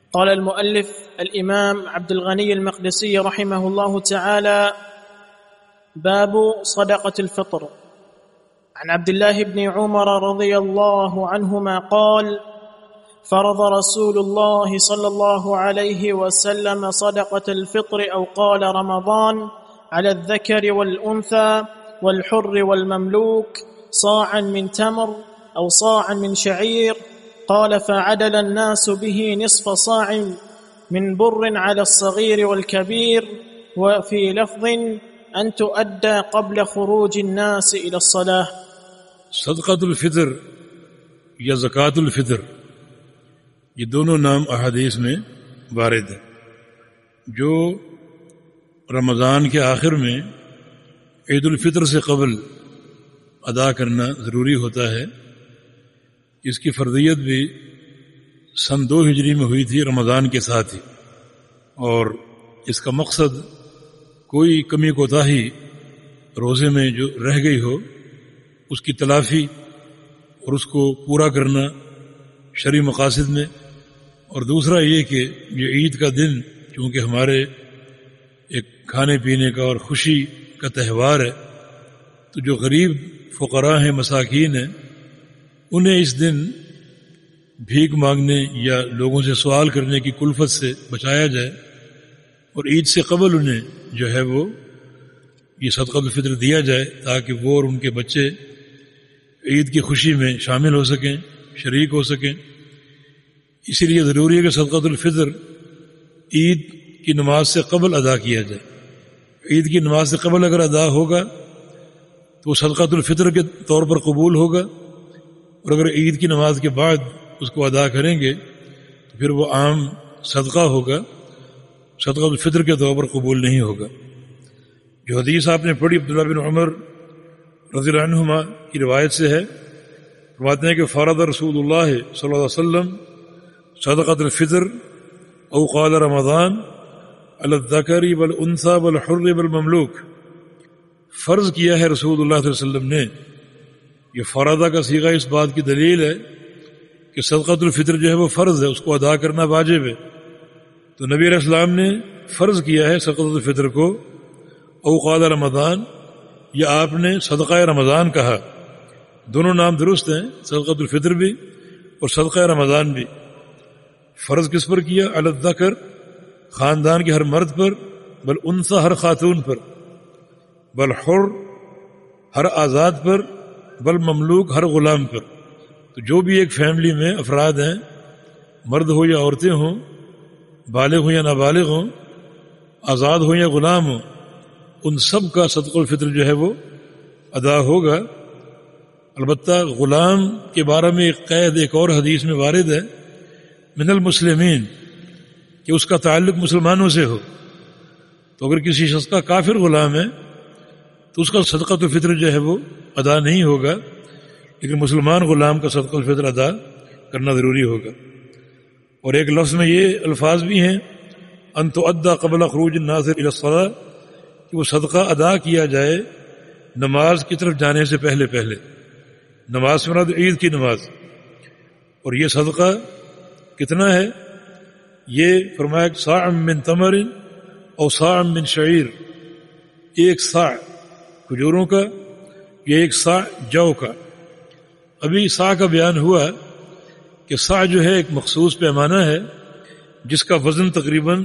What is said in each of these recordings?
قال المؤلف الإمام عبد الغني المقدسي رحمه الله تعالى: باب صدقة الفطر. عن عبد الله بن عمر رضي الله عنهما قال: فرض رسول الله صلى الله عليه وسلم صدقة الفطر أو قال رمضان على الذكر والأنثى والحر والمملوك صاعا من تمر أو صاعا من شعير. قال: فعدل الناس به نصف صاع من بر على الصغير والكبير، وفي لفظ أن تؤدى قبل خروج الناس إلى الصلاة. صدقۃ الفطر یا زکوٰۃ الفطر، یہ دونوں نام احادیث میں وارد ہے، جو رمضان کے آخر میں عید الفطر سے قبل ادا کرنا ضروری ہوتا ہے۔ اس کی فرضیت بھی سن 2 ہجری میں ہوئی تھی، رمضان کے ساتھ ہی، اور اس کا مقصد کوئی کمی کوتاہی روزے میں جو رہ گئی ہو اس کی تلافی اور اس کو پورا کرنا شرعی مقاصد میں، اور دوسرا یہ کہ یہ عید کا دن چونکہ ہمارے ایک کھانے پینے کا اور خوشی کا تہوار ہے، تو جو غریب فقراء ہیں، مساکین ہیں، انہیں اس دن بھیک مانگنے یا لوگوں سے سوال کرنے کی کلفت سے بچایا جائے، اور عید سے قبل انہیں جو ہے وہ یہ صدقۃ الفطر دیا جائے تاکہ وہ اور ان کے بچے عید کی خوشی میں شامل ہو سکیں، شریک ہو سکیں۔ اسی لیے ضروری ہے کہ صدقۃ الفطر عید کی نماز سے قبل ادا کیا جائے۔ عید کی نماز سے قبل اگر ادا ہوگا تو وہ صدقۃ الفطر کے طور پر قبول ہوگا، اور اگر عید کی نماز کے بعد اس کو ادا کریں گے تو پھر وہ عام صدقہ ہوگا، صدقۃ الفطر کے طور پر قبول نہیں ہوگا۔ جو حدیث آپ نے پڑھی عبداللہ بن عمر رضی اللہ عنہما کی روایت سے ہے، فرماتے ہیں کہ فرض رسول اللہ صلی اللہ علیہ وسلم صدقۃ الفطر او قال رمضان علی الذکر والانثی والحر والمملوک، فرض کیا ہے رسول اللہ صلی اللہ علیہ وسلم نے۔ یہ فرض کا صیغہ اس بات کی دلیل ہے کہ صدقۃ الفطر جو ہے وہ فرض ہے، اس کو ادا کرنا واجب ہے۔ تو نبی علیہ السلام نے فرض کیا ہے صدقۃ الفطر کو، او قال رمضان، یا آپ نے صدقہ رمضان کہا۔ دونوں نام درست ہیں، صدقۃ الفطر بھی اور صدقہ رمضان بھی۔ فرض کس پر کیا؟ علی الذکر، خاندان کے ہر مرد پر، بل انثی، ہر خاتون پر، بل حر، ہر آزاد پر، بل مملوک، ہر غلام پر۔ تو جو بھی ایک فیملی میں افراد ہیں، مرد ہو یا عورتیں ہوں، بالغ ہوں یا نابالغ ہوں، آزاد ہوں یا غلام ہوں، ان سب کا صدقۃ الفطر جو ہے وہ ادا ہوگا۔ البتہ غلام کے بارے میں ایک قید ایک اور حدیث میں وارد ہے، من المسلمین، کہ اس کا تعلق مسلمانوں سے ہو۔ تو اگر کسی شخص کا کافر غلام ہے تو اس کا صدقۃ الفطر جو ہے وہ ادا نہیں ہوگا، لیکن مسلمان غلام کا صدقۃ الفطر ادا کرنا ضروری ہوگا۔ اور ایک لفظ میں یہ الفاظ بھی ہیں، ان تؤدى قبل خروج الناس الى الصلاة، کہ وہ صدقہ ادا کیا جائے نماز کی طرف جانے سے پہلے پہلے۔ نماز سے مراد عید کی نماز۔ اور یہ صدقہ کتنا ہے؟ یہ فرمایا صاع من تمر او صاع من شعیر، 1 صاع کھجوروں کا یا 1 صاع جو کا۔ ابھی صاع کا بیان ہوا کہ صاع جو ہے ایک مخصوص پیمانہ ہے جس کا وزن تقریباً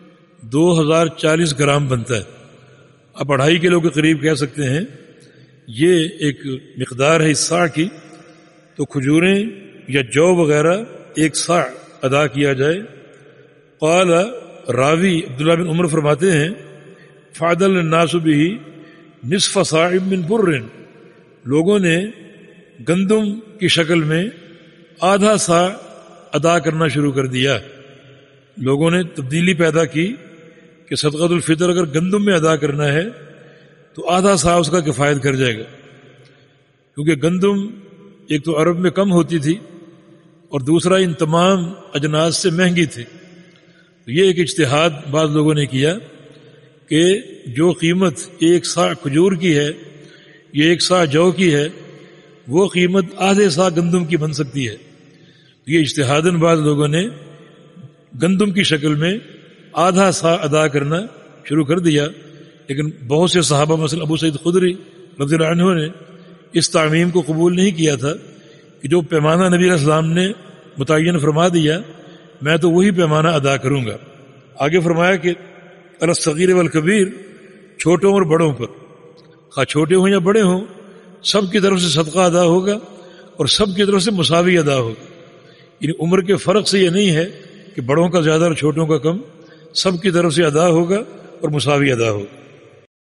2040 گرام بنتا ہے۔ آپ 2.5 کلو کے قریب کہہ سکتے ہیں، یہ ایک مقدار ہے اس صاع کی۔ تو کھجوریں یا جو وغیرہ 1 صاع ادا کیا جائے۔ قال، راوی عبداللہ بن عمر فرماتے ہیں، فعدل الناس به نصف صاع من بر، لوگوں نے گندم کی شکل میں آدھا صاع ادا کرنا شروع کر دیا۔ لوگوں نے تبدیلی پیدا کی کہ صدقۃ الفطر اگر گندم میں ادا کرنا ہے تو آدھا صاع اس کا کفایت کر جائے گا، کیونکہ گندم ایک تو عرب میں کم ہوتی تھی اور دوسرا ان تمام اجناس سے مہنگی تھی۔ تو یہ ایک اجتہاد بعض لوگوں نے کیا کہ جو قیمت 1 صاع کھجور کی ہے یا 1 صاع جو کی ہے، وہ قیمت آدھے صاع گندم کی بن سکتی ہے۔ یہ اجتہاداً بعض لوگوں نے گندم کی شکل میں آدھا سا ادا کرنا شروع کر دیا. لیکن بہت سے صحابہ مثلا ابو سعید خدری رضی اللہ عنہ نے اس تعمیم کو قبول نہیں کیا تھا کہ جو پیمانہ نبی علیہ السلام نے متعین فرما دیا میں تو وہی پیمانہ ادا کروں گا. آگے فرمایا کہ الصغیر والکبیر، چھوٹوں اور بڑوں پر، خواہ چھوٹے ہوں یا بڑے ہوں، سب کی طرف سے صدقہ ادا ہوگا اور سب کی طرف سے مساوی ادا ہوگا. یعنی عمر کے فرق سے یہ نہیں ہے کہ بڑوں کا زیادہ اور چھوٹوں کا کم، سب کی طرف سے ادا ہوگا اور مساوی ادا ہوگا.